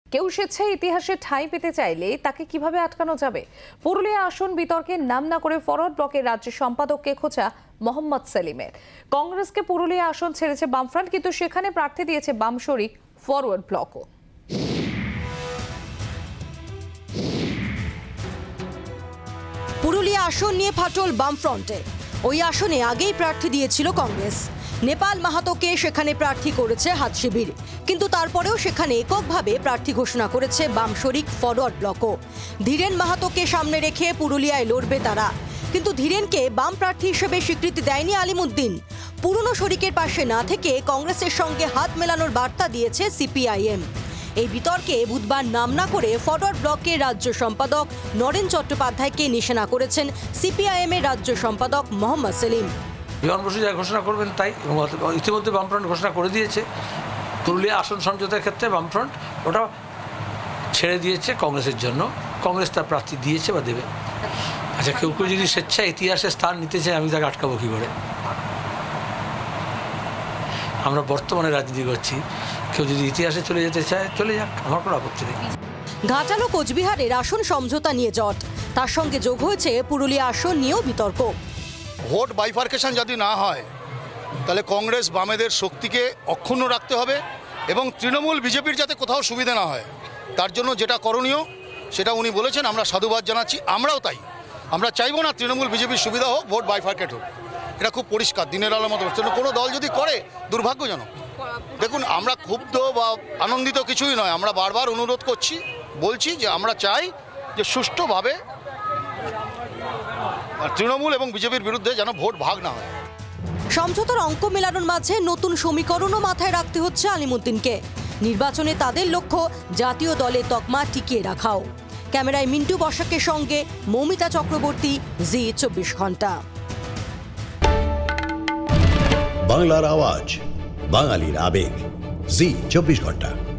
কেউ স্বেচ্ছায় ইতিহাসে ঠাঁই পেতে চাইলে তাকে কিভাবে আটকানো যাবে? পুরুলিয়া আসন বিতর্কে নাম না করে ফরওয়ার্ড ব্লকের রাজ্য সম্পাদককে খোঁচা মোহাম্মদ সেলিমের। কংগ্রেসকে পুরুলিয়া আসন ছেড়েছে বামফ্রন্ট, কিন্তু সেখানে প্রার্থী দিয়েছে বাম শরিক ফরওয়ার্ড ব্লকও। পুরুলিয়া আসন নিয়ে ফাটল বামফ্রন্টে। ওই আসনে আগেই প্রার্থী দিয়েছিল কংগ্রেস। নেপাল মাহাতোকে সেখানে প্রার্থী করেছে হাত শিবির, কিন্তু তারপরেও সেখানে এককভাবে প্রার্থী ঘোষণা করেছে বাম শরিক ফরওয়ার্ড ব্লকও। ধীরেন মাহাতোকে সামনে রেখে পুরুলিয়ায় লড়বে তারা, কিন্তু ধীরেনকে বাম প্রার্থী হিসেবে স্বীকৃতি দেয়নি আলিমুদ্দিন। পুরনো শরিকের পাশে না থেকে কংগ্রেসের সঙ্গে হাত মেলানোর বার্তা দিয়েছে সিপিআইএম। এই বিতর্কে বুধবার নাম না করে ফরওয়ার্ড ব্লকের রাজ্য সম্পাদক নরেন চট্টোপাধ্যায়কে নিশানা করেছেন সিপিআইএম এর রাজ্য সম্পাদক মোহাম্মদ সেলিম। বিমান বসু যা ঘোষণা করবেন তাই, ইতিমধ্যে বামফ্রন্ট ঘোষণা করে দিয়েছে পুরুলিয়া আসন সমঝোতার ক্ষেত্রে বামফ্রন্ট ওটা ছেড়ে দিয়েছে কংগ্রেসের জন্য। কংগ্রেস তার প্রার্থী দিয়েছে বা দেবে। আচ্ছা, কেউ কেউ যদি স্বেচ্ছায় ইতিহাসে স্থান নিতে চায়, আমি তাকে আটকাবো কী করে? আমরা বর্তমানে রাজনীতি করছি, কেউ যদি ইতিহাসে চলে যেতে চায় চলে যাক, আমার কোনো আপত্তি নেই। ঘাটাল ও কোচবিহারের আসন সমঝোতা নিয়ে জট, তার সঙ্গে যোগ হয়েছে পুরুলিয়া আসন নিয়েও বিতর্ক। ভোট বাইফার্কেশন যদি না হয় তাহলে কংগ্রেস বামেদের শক্তিকে অক্ষুণ্ণ রাখতে হবে এবং তৃণমূল বিজেপির যাতে কোথাও সুবিধা না হয়, তার জন্য যেটা করণীয় সেটা উনি বলেছেন, আমরা সাধুবাদ জানাচ্ছি। আমরাও তাই, আমরা চাইবো না তৃণমূল বিজেপির সুবিধা হোক, ভোট বাইফার্কেট হোক। এটা খুব পরিষ্কার, দিনের আলোর মতো। কোনো দল যদি করে দুর্ভাগ্যজনক। দেখুন, আমরা ক্ষুব্ধ বা আনন্দিত কিছুই নয়, আমরা বারবার অনুরোধ করছি, বলছি যে আমরা চাই যে সুষ্ঠুভাবে তৃণমূল এবং বিজেপির বিরুদ্ধে যেন ভোট ভাগ না হয়। সমঝোতার অঙ্ক মেলানোর মাঝে নতুন সমীকরণও মাথায় রাখতে হচ্ছে আলিমুদ্দিনকে। নির্বাচনে তাদের লক্ষ্য জাতীয় দলের তকমা টিকিয়ে রাখাও। ক্যামেরায় মিন্টু বসাকের সঙ্গে মৌমিতা চক্রবর্তী, জি 24 ঘন্টা। বাংলার আওয়াজ, বাঙালির আবেগ, জি 24 ঘন্টা।